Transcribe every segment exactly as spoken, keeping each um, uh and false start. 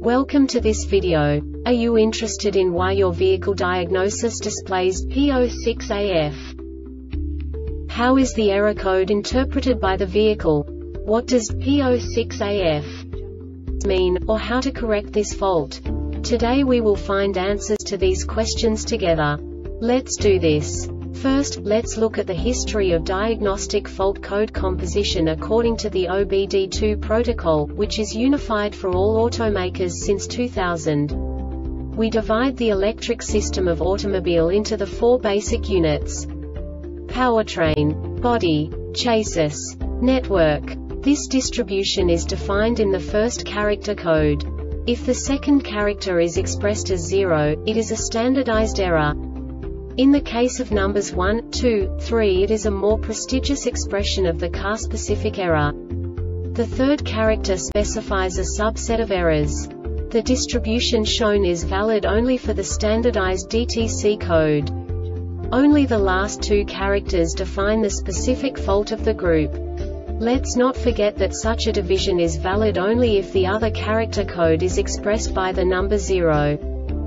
Welcome to this video. Are you interested in why your vehicle diagnosis displays P zero six A F? How is the error code interpreted by the vehicle? What does P zero six A F mean, or how to correct this fault? Today we will find answers to these questions together. Let's do this. First, let's look at the history of diagnostic fault code composition according to the O B D two protocol, which is unified for all automakers since two thousand. We divide the electric system of automobile into the four basic units: powertrain, body, chassis, network. This distribution is defined in the first character code. If the second character is expressed as zero, it is a standardized error. In the case of numbers one, two, three, it is a more prestigious expression of the car-specific error. The third character specifies a subset of errors. The distribution shown is valid only for the standardized D T C code. Only the last two characters define the specific fault of the group. Let's not forget that such a division is valid only if the other character code is expressed by the number zero.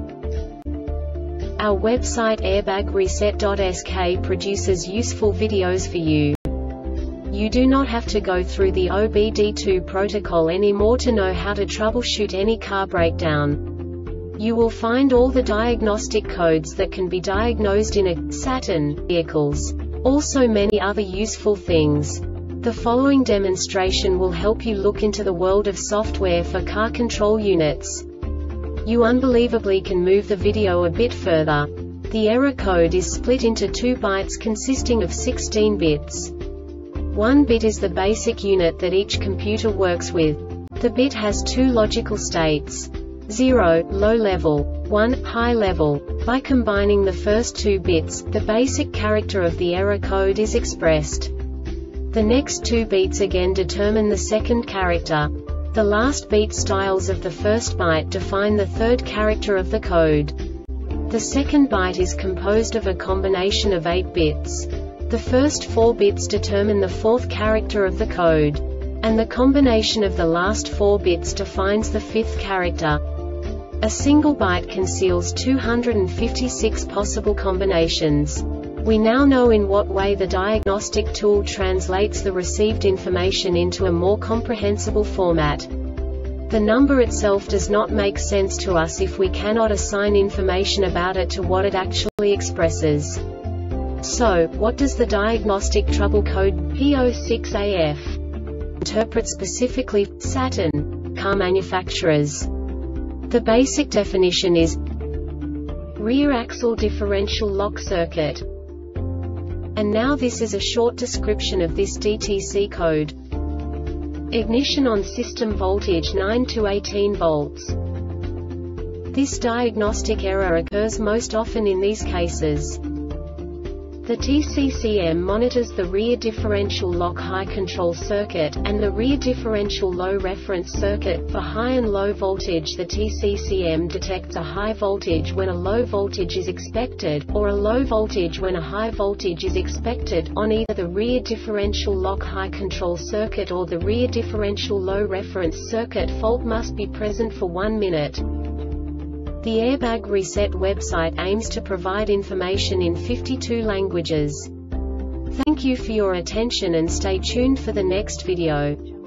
Our website airbag reset dot S K produces useful videos for you. You do not have to go through the O B D two protocol anymore to know how to troubleshoot any car breakdown. You will find all the diagnostic codes that can be diagnosed in a Saturn vehicles. Also many other useful things. The following demonstration will help you look into the world of software for car control units. You unbelievably can move the video a bit further. The error code is split into two bytes consisting of sixteen bits. One bit is the basic unit that each computer works with. The bit has two logical states: zero, low level, one, high level. By combining the first two bits, the basic character of the error code is expressed. The next two bits again determine the second character. The last beat styles of the first byte define the third character of the code. The second byte is composed of a combination of eight bits. The first four bits determine the fourth character of the code. And the combination of the last four bits defines the fifth character. A single byte conceals two hundred fifty-six possible combinations. We now know in what way the diagnostic tool translates the received information into a more comprehensible format. The number itself does not make sense to us if we cannot assign information about it to what it actually expresses. So, what does the diagnostic trouble code P zero six A F interpret specifically for Saturn car manufacturers? The basic definition is rear axle differential lock circuit. And now this is a short description of this D T C code. Ignition on system voltage nine to eighteen volts. This diagnostic error occurs most often in these cases. The T C C M monitors the rear differential lock high control circuit, and the rear differential low reference circuit. For high and low voltage, the T C C M detects a high voltage when a low voltage is expected, or a low voltage when a high voltage is expected, on either the rear differential lock high control circuit or the rear differential low reference circuit. Fault must be present for one minute. The Airbag Reset website aims to provide information in fifty-two languages. Thank you for your attention and stay tuned for the next video.